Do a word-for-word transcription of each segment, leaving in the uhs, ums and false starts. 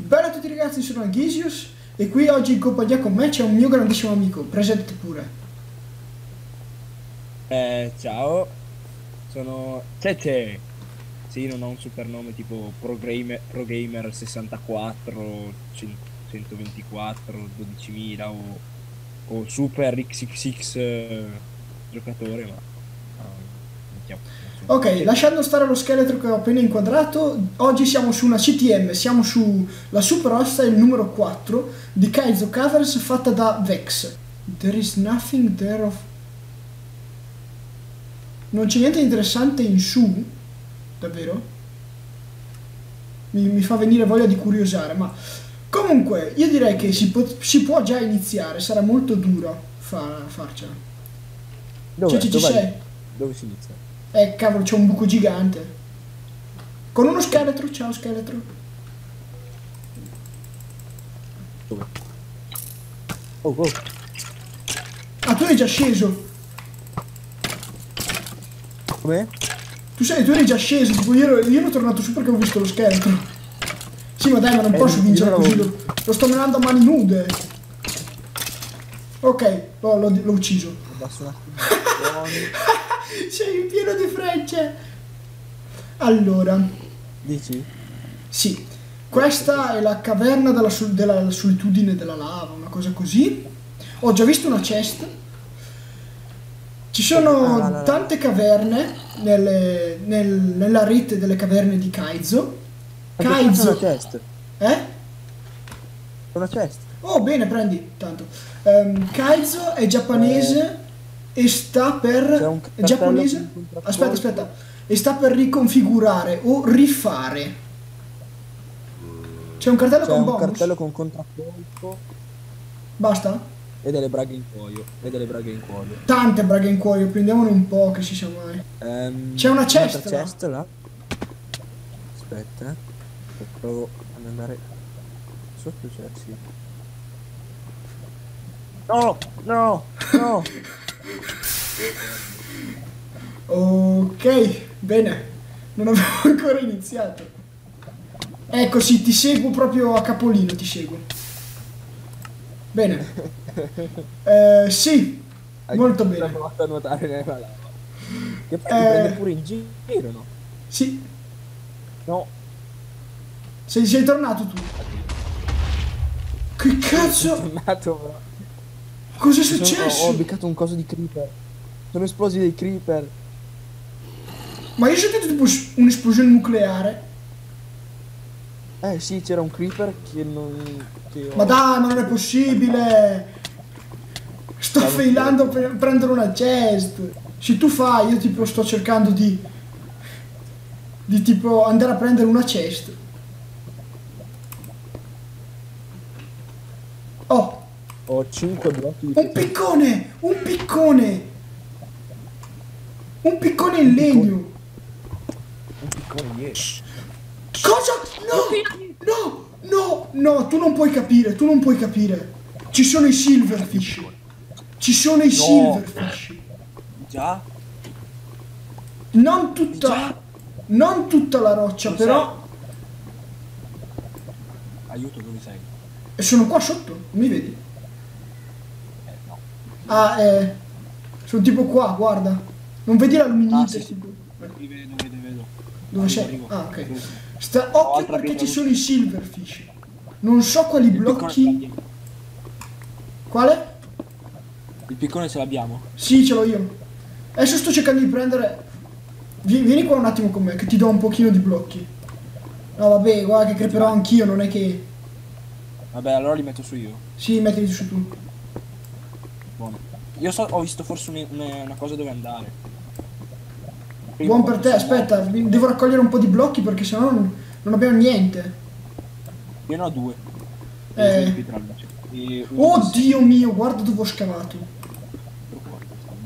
Bella a tutti ragazzi, sono Aghisius e qui oggi in compagnia con me c'è un mio grandissimo amico, presente pure. Eh, ciao, sono Cece. Sì, non ho un supernome tipo ProGamer, ProGamer sessantaquattro, centoventiquattro, dodicimila o, o Super X X X eh, giocatore, ma ah, mi chiamo, non so, Ok, Cece. lasciando stare lo scheletro che ho appena inquadrato, oggi siamo su una C T M, siamo sulla Super Hostile numero quattro di Kaizo Covers fatta da Vex. There is nothing there of... Non c'è niente di interessante in su, davvero? Mi, mi fa venire voglia di curiosare, ma... Comunque, io direi che si, pot- si può già iniziare, sarà molto duro fa- farcela. Cioè, Dov'è? ci, ci Dov'è? sei? Dove si inizia? Eh, cavolo, c'è un buco gigante. Con uno scheletro, ciao scheletro. Dove? Oh, oh. Ah, tu eri già sceso. Come? Tu sei, tu eri già sceso, tipo io ero, io ero tornato su perché ho visto lo scheletro. Sì, ma dai, ma non Eh, posso io vincere non così, l'avevo lo, lo sto menando a mani nude. Ok, oh, l'ho, l'ho ucciso. Abbasso un attimo. Sei pieno di frecce. Allora, Dici? sì, questa è la caverna della, sol- della solitudine della lava, una cosa così. Ho già visto una chest. Ci Ah, là, sono là, là. tante caverne nelle- nel- nella rete delle caverne di Kaizo. C'è una Kaizo, chest. eh? Una chest. Oh, bene, prendi, tanto. Ehm, Kaizo è giapponese e sta per... C'è un È cartello giapponese? con un contraccolpo. Aspetta, aspetta. E sta per riconfigurare o rifare. C'è un cartello C'è con un bonus? cartello con contraccolpo Basta? e delle braghe in cuoio. E delle braghe in cuoio. Tante braghe in cuoio, prendiamone un po', che si sa mai. Ehm, C'è una chest un'altra là. chest là. Aspetta, eh. Provo ad andare sotto, c'è, sì. No, no, no. Ok, bene. Non avevo ancora iniziato. Ecco, sì, ti seguo proprio a capolino, ti seguo. Bene. Eh, sì, molto Hai bene. provato a nuotare nella lava. Che poi Eh. ti prende pure in giro, no? Sì, No. sei, sei tornato tu. Che Sono cazzo? tornato, però. Cos'è Sono- ho, ho successo? beccato un coso di creeper. Sono esplosi dei creeper. Ma io ho sentito tipo s- un'esplosione nucleare. Eh sì, c'era un creeper che non... Che ho- Ma dai, ma non è possibile. Sto Stavo failando per prendere una chest. Se tu fai, io tipo sto cercando di... Di tipo andare a prendere una chest. Oh, Ho cinque blocchi di un piccone! Un piccone! Un piccone in legno! un piccone dietro. Cosa? No! No! No! No! Tu non puoi capire, tu non puoi capire. Ci sono i silverfish. Ci sono i silverfish. Già? Non tutta... Già? Non tutta la roccia, Dove però... Aiuto, dove sei? E sono qua sotto, mi vedi? Eh no. Ah, eh... Sono tipo qua, guarda. Non vedi la luminite? Ah, sì, sì. tipo? Li vedo, vedo, vedo. Dove Arrivo, sei? arrivo. Ah, ok. Arrivo. Sta... Ho Occhio altra perché pietra ci sono i luce. silverfish. Non so quali Il piccone ce blocchi... l'abbiamo. Quale? Il piccone ce l'abbiamo. Sì, ce l'ho io. Adesso sto cercando di prendere... Vi- Vieni qua un attimo con me, che ti do un pochino di blocchi. No, vabbè, guarda che creperò anch'io, non è che... Vabbè, allora li metto su io. Sì, mettili su tu. Buono. Io so, ho visto forse un- una, una cosa dove andare. Prima Buon per quando te, sono aspetta, morto. vi- devo raccogliere un po' di blocchi perché sennò non, non abbiamo niente. Io ne ho due. Eh. E due di pietra luce. E uno di Oddio mio, guarda dove ho scavato. secco.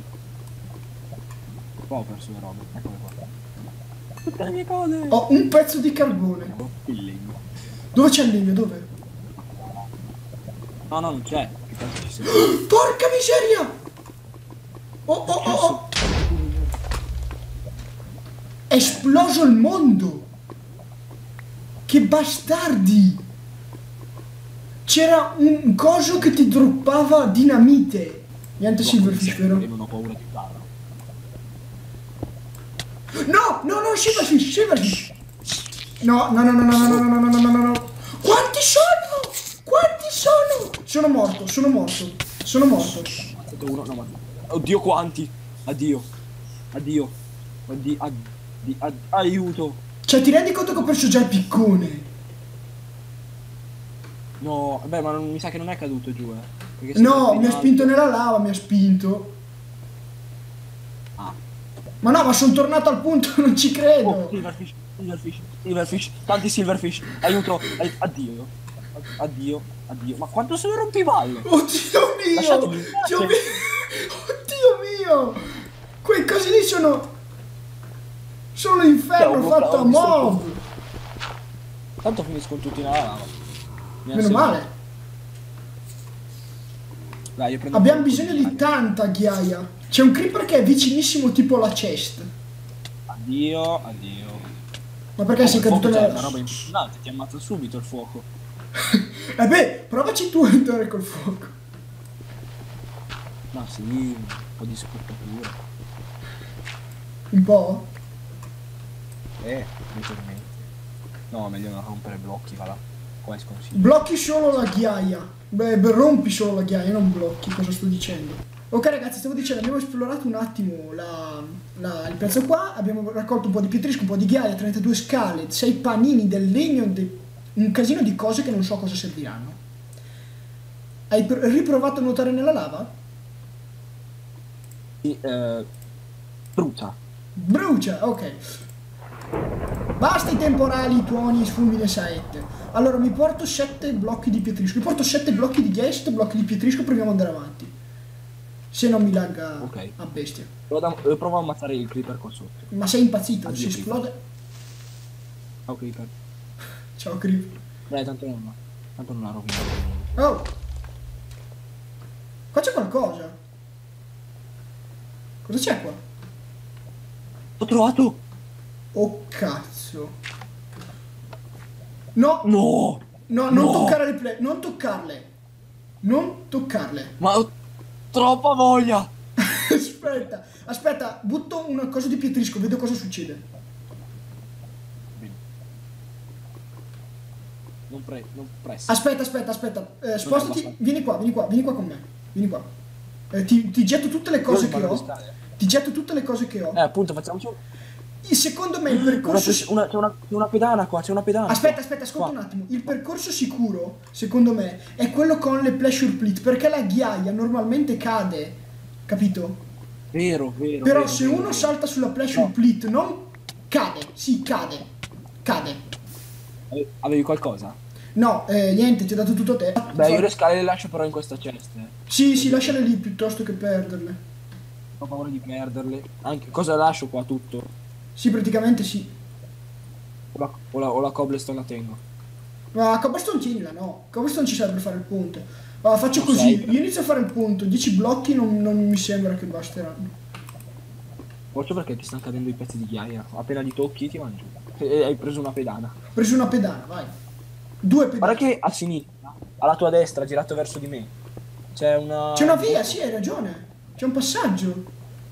Qua ho perso le robe. Eccole qua. Tutte le mie cose. Ho un pezzo di carbone. Il legno. Dove c'è il legno? Dove? No, no, non c'è. Che tanto ci sei. Porca miseria! Oh, oh, oh, oh! È esploso il mondo! Che bastardi! C'era un coso che ti droppava dinamite. Niente Silverfish, vero? Io non ho paura di farlo. No, no, no, Silverfish, Silverfish. No, no, no, no, no, no, no, no, no, no, no, no. Quanti sono? Quanti sono? Sono morto, sono morto, sono morto. Uno, no, ma... Oddio quanti. Addio. Addio. Addio. Addio. Ad... Aiuto. Cioè, ti rendi conto che ho perso già il piccone? No, beh, ma non, mi sa che non è caduto giù, eh. Perché se No, in mi ha alto- spinto nella lava, mi ha spinto. Ah. Ma no, ma sono tornato al punto, non ci Oh, credo. silverfish, silverfish, silverfish, tanti silverfish. Aiuto. ai- Addio. Addio. Addio. Ma quanto sono rompiballe? Oddio mio! Lasciatemi in Dio pace. mio! Oddio mio! Quei cosi lì sono... Sono l'inferno Cioè, ho fatto a visto- mob! Tanto finiscono tutti nella lava. Mi Meno assegno. male. Dai, io prendo Abbiamo un po' bisogno di ghiaia. tanta ghiaia. C'è un creeper che è vicinissimo tipo alla chest. Addio, addio. Ma perché sei Il fuoco caduto c'è, è nella... una roba impressionante, ti ammazza subito il fuoco. Eh beh, provaci tu a entrare col fuoco. Ma sì, un po' di scottatura. Un po'? Eh, leggermente. No, meglio non rompere blocchi, va là. Qua è sconsiglio. Blocchi solo la ghiaia. Beh, beh, rompi solo la ghiaia, non blocchi, cosa sto dicendo? Ok ragazzi, stavo dicendo, abbiamo esplorato un attimo la, la- il pezzo qua, abbiamo raccolto un po' di pietrisco, un po' di ghiaia, trentadue scale, sei panini del legno, de- un casino di cose che non so cosa serviranno. Hai pr- riprovato a nuotare nella lava? Sì, eh, brucia. Brucia, ok. Basta i temporali, i tuoni, i fulmini e saette. Allora mi porto sette blocchi di pietrisco, mi porto sette blocchi di ghiaia, sette blocchi di pietrisco, proviamo ad andare avanti. Se non mi lagga Ok. a bestia. Provo, da- eh, provo a ammazzare il creeper qua sotto. Ma sei impazzito, Addio, si creeper. esplode. Ciao creeper. Ciao Creep. Dai, tanto non, tanto non ha rovinato. Oh! Qua c'è qualcosa. Cosa c'è qua? Ho trovato! Oh cazzo. No! No! No, non No! toccare le play. Non toccarle. Non toccarle. Ma ho troppa voglia! Aspetta, aspetta, butto una cosa di pietrisco, vedo cosa succede. Bene. Non pre... non pressa. Aspetta, aspetta, aspetta. Eh, spostati, abbastanza. vieni qua, vieni qua, vieni qua con me. Vieni qua. Eh, ti, ti getto tutte le cose Dove che vanno ho. le scale? Ti getto tutte le cose che ho. Eh, appunto, facciamoci un... Il- Secondo me il Una, percorso... pres- una, c'è, una, c'è una pedana qua, c'è una pedana. Aspetta, qua. aspetta, ascolta Qua. un attimo. Il percorso sicuro, secondo me, è quello con le pleasure plate, perché la ghiaia normalmente cade, capito? Vero, vero. Però vero, se vero, uno vero. salta sulla pleasure No. plate non cade, sì, cade. Cade. Ave- Avevi qualcosa? No, eh, niente, ti ho dato tutto a te. Beh, io le scale le lascio però in questa chest. eh. Sì, sì, lasciale lì piuttosto che perderle. Ho paura di perderle. Anche cosa lascio qua tutto? Sì, praticamente sì. O la, o la, o la cobblestone la tengo. Ma cobblestone tienila, no. Cobblestone ci serve per fare il ponte. Ma faccio Non così, sei, però. io inizio a fare il ponte, dieci blocchi non, non mi sembra che basteranno. Forse perché ti stanno cadendo i pezzi di ghiaia. Appena li tocchi ti mangi. E hai preso una pedana. Ho preso una pedana, vai. Due pedane. Guarda che a sinistra, alla tua destra, girato verso di me, c'è una... C'è una via, sì, hai ragione. C'è un passaggio.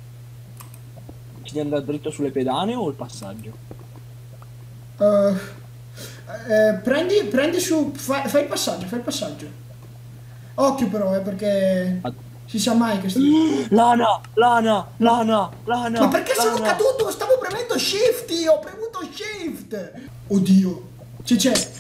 Ci devi andare dritto sulle pedane o il passaggio? Uh, eh, prendi, prendi su, fai, fai il passaggio, fai il passaggio. Occhio però, eh, perché Ah. si sa mai che sti... Lana, lana, lana, lana. Ma perché sono lana. caduto? Stavo premendo shift, io ho premuto shift. Oddio, c'è c'è.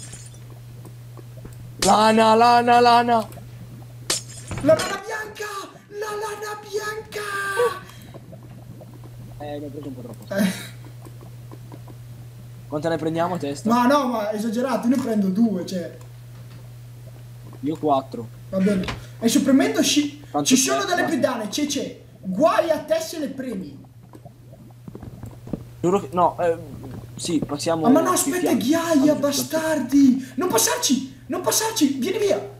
Lana, lana, lana. La lana bianca, la lana bianca. Eh, mi ho preso un po' troppo. Eh, Quante ne prendiamo a testa? ma no, ma esagerato, io ne prendo due, cioè. Io quattro. Va bene. Adesso premendo shift. Quanto Ci c'è? sono delle Basta. pedane, c'è c'è. Guai a te se le premi. Giuro che... No, eh, sì, passiamo... Ah, ma no, sui aspetta, fianchi. ghiaia, Tanto- bastardi! Non passarci! Non passarci! Vieni via!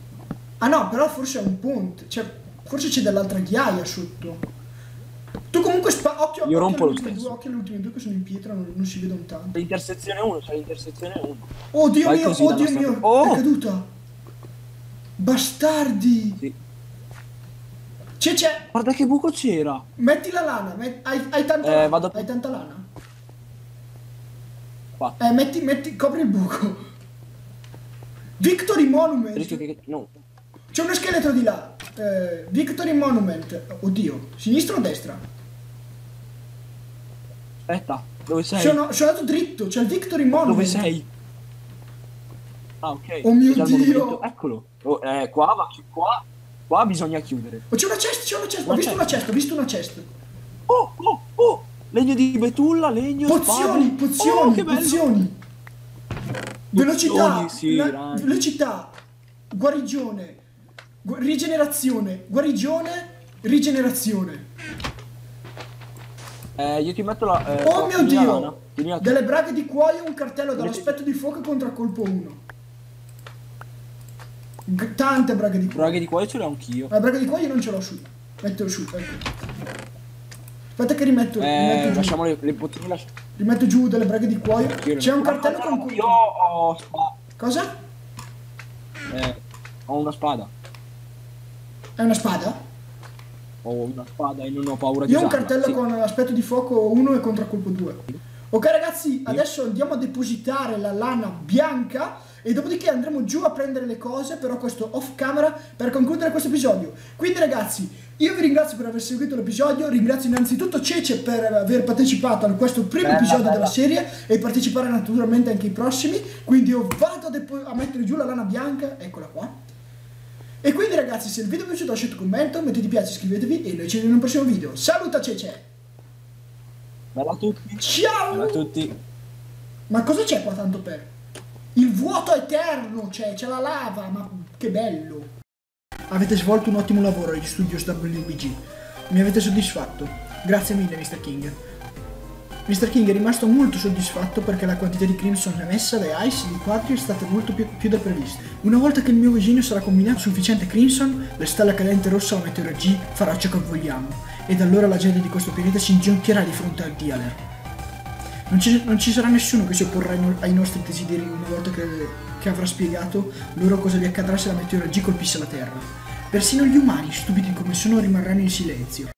Ah no, però forse è un ponte. Cioè, forse c'è dell'altra ghiaia sotto. Tu comunque Comunque, spa- occhio, Io occhio rompo alle lo ultime due, stesso. occhio alle ultime due che sono in pietra, non, non si vedono tanto. L'intersezione uno, c'è l'intersezione uno. Oddio Vai mio, così la oddio nostra- mio, Oh! è caduta. Bastardi. Sì. C'è, c'è. Guarda che buco c'era. Metti la lana, met- hai, hai tanta Eh, lana, vado- hai tanta lana. Qua. Eh, metti, metti, copri il buco. Victory Monument. Rischio che... No. C'è uno scheletro di là. Eh, Victory Monument. Oddio, sinistra o destra? Aspetta, dove sei? Sono, sono andato dritto, c'è il Victory Monument. Dove sei? Ah, ok. Oh mio C'è già il Dio. monumento. Eccolo. Oh, eh, qua, va, chi- qua, qua bisogna chiudere. Oh, c'è una cesta, c'è una cesta, ho Una visto cesta. una cesta, ho visto una cesta. Oh, oh, oh! Legno di betulla, legno, Pozioni, spade. pozioni, Oh, che bello. pozioni. Velocità, Pozioni, sì, la- grandi. velocità, guarigione, gu- rigenerazione, guarigione, rigenerazione. Eh, io ti metto la... Eh, Oh la- mio tieni la lana. Dio! Tieni la- Delle braghe di cuoio, un cartello Metti- dall'aspetto di fuoco contro colpo uno. G- tante braghe di cuoio. Braghe di qua ce le ho anch'io. La braga di cuoio non ce l'ho su. Metto su, ecco. Aspetta che rimetto, Eh, rimetto giù. lasciamo le, le pozioni lasciamo. Rimetto giù delle braghe di cuoio. C'è un cartello con... Io ho spada. Cosa? Eh, ho una spada. È una spada? Ho una spada e non ho paura di Io ho un usarla. cartello Sì. con aspetto di fuoco uno e contraccolpo due. Ok ragazzi, adesso andiamo a depositare la lana bianca e dopodiché andremo giù a prendere le cose, però questo off camera, per concludere questo episodio. Quindi ragazzi, io vi ringrazio per aver seguito l'episodio, ringrazio innanzitutto Cece per aver partecipato a questo primo Bella, episodio bella. della serie e partecipare naturalmente anche ai prossimi. Quindi io vado a, depo- a mettere giù la lana bianca, eccola qua. E quindi ragazzi, se il video vi è piaciuto lasciate un commento, mettete piace, iscrivetevi e noi ci vediamo in un prossimo video. Saluta Cece! Bella a tutti. Ciao! Bella a tutti. Ma cosa c'è qua tanto per? Il vuoto eterno c'è, c'è la lava, ma che bello! Avete svolto un ottimo lavoro agli studios W B G, mi avete soddisfatto. Grazie mille mister King. mister King è rimasto molto soddisfatto perché la quantità di Crimson emessa dai Ice di quadri è stata molto più, più del previsto. Una volta che il mio genio sarà combinato sufficiente Crimson, la stella cadente rossa o meteoro G farà ciò che vogliamo, ed allora la gente di questo pianeta si inginocchierà di fronte al Dialer. Non ci, non ci sarà nessuno che si opporrà ai, no- ai nostri desideri una volta che, che avrà spiegato loro cosa vi accadrà se la meteoro G colpisse la Terra. Persino gli umani, stupidi come sono, rimarranno in silenzio.